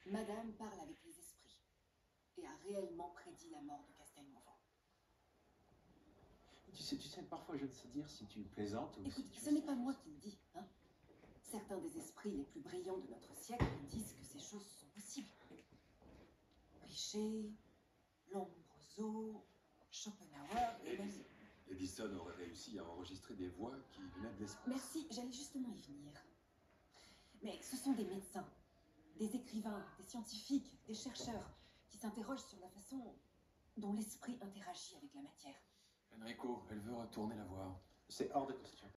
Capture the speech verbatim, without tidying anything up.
Madame parle avec les esprits et a réellement prédit la mort de Castelmouvant. Tu sais, tu sais, parfois je ne sais dire si tu plaisantes ou Écoute, si tu ce es n'est pas sérieuse. moi qui le dis, hein. Certains des esprits les plus brillants de notre siècle disent que ces choses sont possibles. Richer, Lombroso, Schopenhauer et même... Edison aurait réussi à enregistrer des voix qui venaient de l'espace. Merci, j'allais justement y venir. Mais ce sont des médecins, des écrivains, des scientifiques, des chercheurs qui s'interrogent sur la façon dont l'esprit interagit avec la matière. Enrico, elle veut retourner la voir. C'est hors de question.